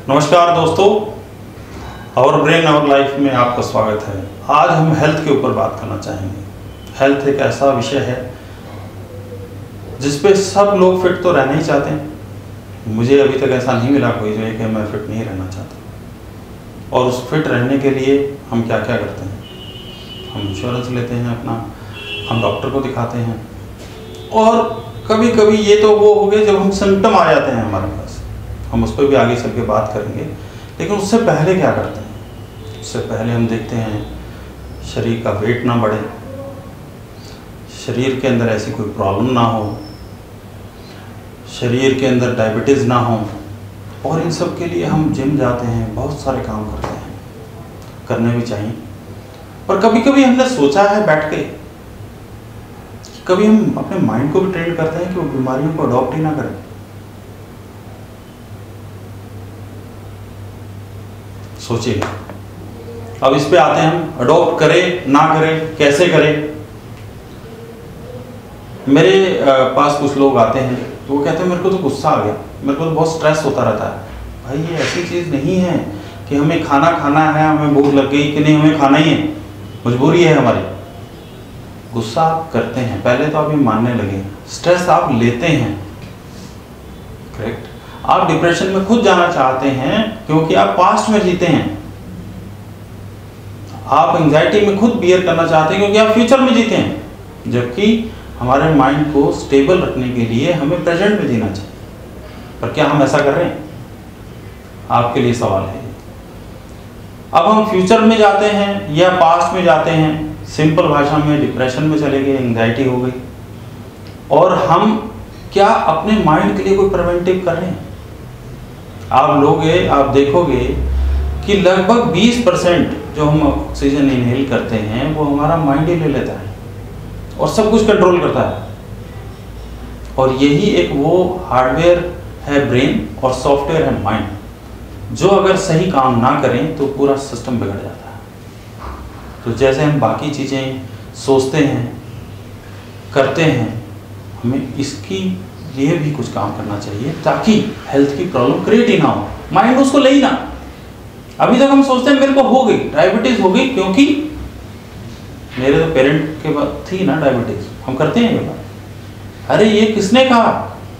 नमस्कार दोस्तों, our brain our life में आपका स्वागत है। आज हम हेल्थ के ऊपर बात करना चाहेंगे। हेल्थ एक ऐसा विषय है जिसपे सब लोग फिट तो रहना ही चाहते हैं। मुझे अभी तक ऐसा नहीं मिला कोई जो है कि मैं फिट नहीं रहना चाहता। और उस फिट रहने के लिए हम क्या क्या करते हैं? हम इंश्योरेंस लेते हैं अपना, हम डॉक्टर को दिखाते हैं, और कभी कभी ये तो वो हो गए जब हम सिम्टम आ जाते हैं हमारे पास, हम उस पर भी आगे चल के बात करेंगे। लेकिन उससे पहले क्या करते हैं? उससे पहले हम देखते हैं शरीर का वेट ना बढ़े, शरीर के अंदर ऐसी कोई प्रॉब्लम ना हो, शरीर के अंदर डायबिटीज़ ना हो। और इन सब के लिए हम जिम जाते हैं, बहुत सारे काम करते हैं, करने भी चाहिए। और कभी कभी हमने सोचा है बैठ के, कभी हम अपने माइंड को भी ट्रेन करते हैं कि वो बीमारियों को अडॉप्ट ही ना करें। सोचिए, अब इस पे आते हैं हम, अडॉप्ट करें ना करें, कैसे करें। मेरे पास कुछ लोग आते हैं तो वो कहते हैं मेरे को तो गुस्सा आ गया, मेरे को तो बहुत स्ट्रेस होता रहता है। भाई ये ऐसी चीज़ नहीं है कि हमें खाना खाना है, हमें भूख लग गई कि नहीं, हमें खाना ही है, मजबूरी है हमारी। गुस्सा आप करते हैं, पहले तो आप ये मानने लगे, स्ट्रेस आप लेते हैं, करेक्ट। आप डिप्रेशन में खुद जाना चाहते हैं क्योंकि आप पास्ट में जीते हैं। आप एंजाइटी में खुद बियर करना चाहते हैं क्योंकि आप फ्यूचर में जीते हैं। जबकि हमारे माइंड को स्टेबल रखने के लिए हमें प्रेजेंट में जीना चाहिए। पर क्या हम ऐसा कर रहे हैं? आपके लिए सवाल है। अब हम फ्यूचर में जाते हैं या पास्ट में जाते हैं, सिंपल भाषा में डिप्रेशन में चले गए, एंजाइटी हो गई। और हम क्या अपने माइंड के लिए कोई प्रिवेंटिव कर रहे हैं? आप देखोगे कि लगभग 20% जो हम ऑक्सीजन इनहेल करते हैं वो हमारा माइंड ही ले लेता है और सब कुछ कंट्रोल करता है। और यही एक वो हार्डवेयर है ब्रेन और सॉफ्टवेयर है माइंड, जो अगर सही काम ना करें तो पूरा सिस्टम बिगड़ जाता है। तो जैसे हम बाकी चीज़ें सोचते हैं, करते हैं, हमें इसकी लिए भी कुछ काम करना चाहिए ताकि हेल्थ की प्रॉब्लम क्रिएट ही ना हो, माइंड उसको ले ही ना। अभी तक हम सोचते हैं मेरे को हो गई डायबिटीज, हो गई क्योंकि मेरे तो पेरेंट के बाद थी ना डायबिटीज, हम करते हैं ये बात। अरे ये किसने कहा?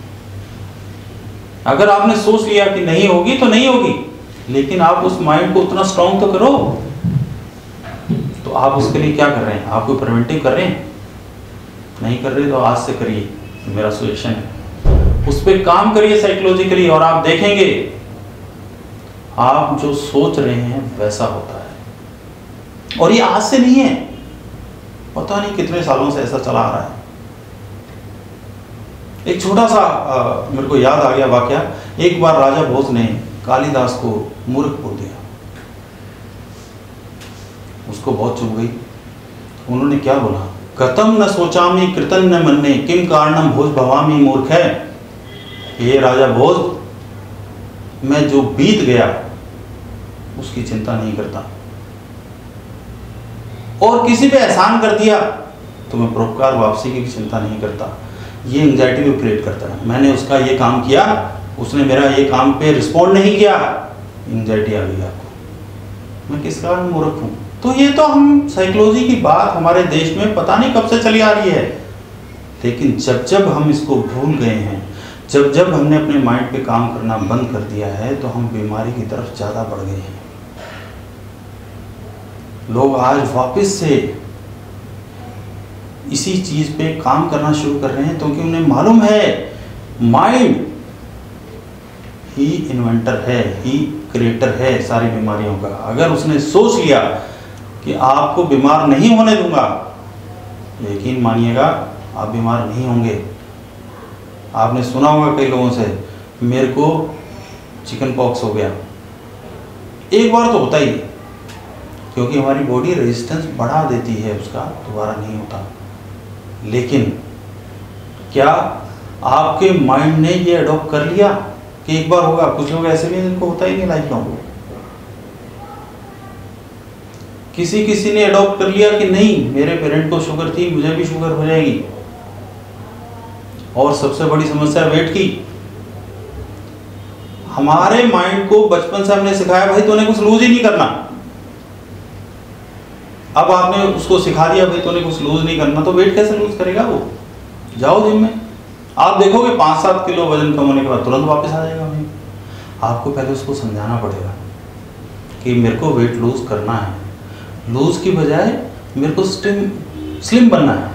अगर आपने सोच लिया कि नहीं होगी तो नहीं होगी, लेकिन आप उस माइंड को उतना स्ट्रांग तो करो। तो आप उसके लिए क्या कर रहे हैं? आप कोई प्रिवेंटिव कर रहे हैं? नहीं कर रहे तो आज से करिए, मेरा सजेशन है। उस पर काम करिए साइकोलॉजिकली, और आप देखेंगे आप जो सोच रहे हैं वैसा होता है। और ये आज से नहीं है, पता नहीं कितने सालों से ऐसा चला आ रहा है। एक छोटा सा मेरे को याद आ गया वाकया। एक बार राजा भोज ने कालिदास को मूर्ख बोल दिया, उसको बहुत चुभ गई। उन्होंने क्या बोला? कथम न सोचामी कृतन न मन्ने किम कारणम भोज भवामी मूर्ख है। ये राजा भोज, मैं जो बीत गया उसकी चिंता नहीं करता, और किसी पे एहसान कर दिया तो मैं परोपकार वापसी की भी चिंता नहीं करता। ये एंजाइटी भी क्रिएट करता है। मैंने उसका ये काम किया, उसने मेरा ये काम पे रिस्पॉन्ड नहीं किया, एंजाइटी आ गई आपको, मैं किस कारण मूर्ख हूं। तो ये तो हम साइकोलॉजी की बात हमारे देश में पता नहीं कब से चली आ रही है। लेकिन जब जब हम इसको भूल गए हैं, जब जब हमने अपने माइंड पे काम करना बंद कर दिया है, तो हम बीमारी की तरफ ज़्यादा बढ़ गए हैं। लोग आज वापस से इसी चीज़ पे काम करना शुरू कर रहे हैं क्योंकि उन्हें मालूम है माइंड ही इन्वेंटर है, ही क्रिएटर है सारी बीमारियों का। अगर उसने सोच लिया कि आपको बीमार नहीं होने दूंगा, यकीन मानिएगा आप बीमार नहीं होंगे। आपने सुना होगा कई लोगों से, मेरे को चिकन पॉक्स हो गया। एक बार तो होता ही, क्योंकि हमारी बॉडी रेजिस्टेंस बढ़ा देती है, उसका दोबारा नहीं होता। लेकिन क्या आपके माइंड ने ये अडॉप्ट कर लिया कि एक बार होगा? कुछ लोग ऐसे भी हैं जिनको होता ही नहीं लाइफ लॉन्ग। किसी ने अडॉप्ट कर लिया कि नहीं, मेरे पेरेंट को शुगर थी, मुझे भी शुगर हो जाएगी। और सबसे बड़ी समस्या वेट की। हमारे माइंड को बचपन से हमने सिखाया भाई तूने कुछ लूज ही नहीं करना। अब आपने उसको सिखा दिया भाई तूने कुछ लूज नहीं करना, तो वेट कैसे लूज करेगा वो? जाओ जिम में, आप देखोगे 5-7 किलो वजन कम होने के बाद तुरंत वापस आ जाएगा भाई। आपको पहले उसको समझाना पड़ेगा कि मेरे को वेट लूज करना है, लूज की बजाय मेरे को स्लिम बनना है,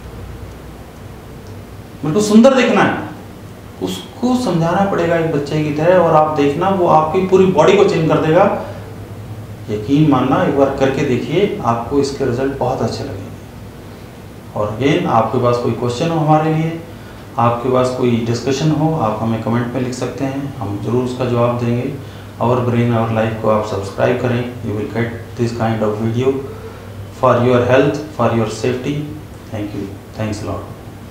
मेरे को सुंदर दिखना है। उसको समझाना पड़ेगा एक बच्चे की तरह, और आप देखना वो आपकी पूरी बॉडी को चेंज कर देगा। यकीन मानना, एक बार करके देखिए, आपको इसके रिजल्ट बहुत अच्छे लगेंगे। और अगेन आपके पास कोई क्वेश्चन हो हमारे लिए, आपके पास कोई डिस्कशन हो, आप हमें कमेंट में लिख सकते हैं, हम जरूर उसका जवाब देंगे। आवर ब्रेन आवर लाइफ को आप सब्सक्राइब करें, you will get this kind of video for your health, for your safety. Thank you, thanks a lot.